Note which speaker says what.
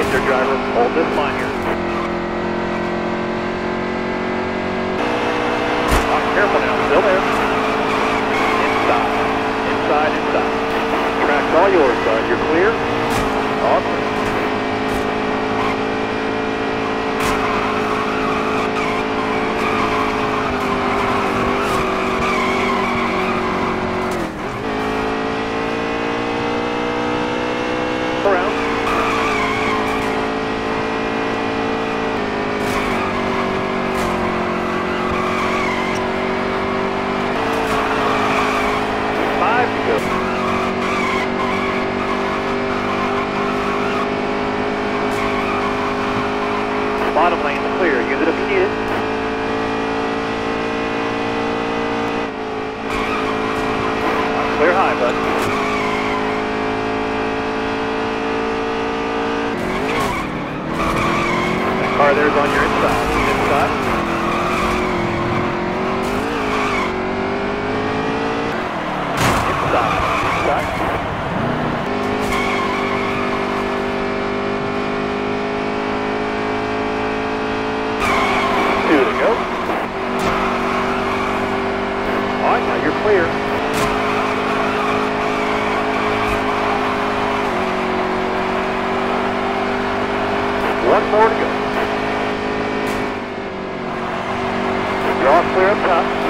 Speaker 1: right there, driver. Hold this line here. Careful now, still there. Inside. Track's all yours, bud. You're clear. Awesome. Around. Five to go. Bottom lane's clear. Use it if you need it. Clear high, bud. That car there's on your inside. Inside. 2 to go. All right, now you're clear. One more to go. You're all clear up top.